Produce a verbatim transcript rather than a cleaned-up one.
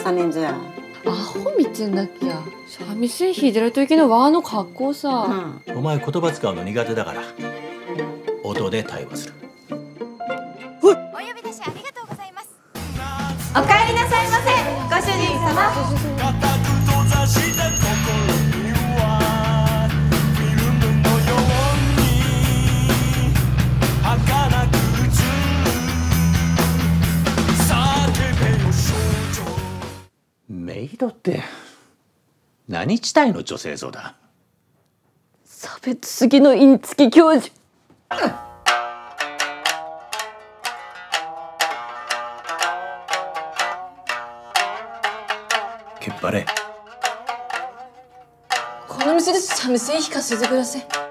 さねんじゃ。 アホみてんだっけや。三味線弾いてる時のわーの格好さ、 うん、お前言葉使うの苦手だから音で対話する。 お呼び出しありがとうございます。 お帰りなさいませ、ご主人様。 メイドって何地帯の女性像だ。 差別すぎのインチキ教授。 けっぱれ。 この店で三味線弾かせてください。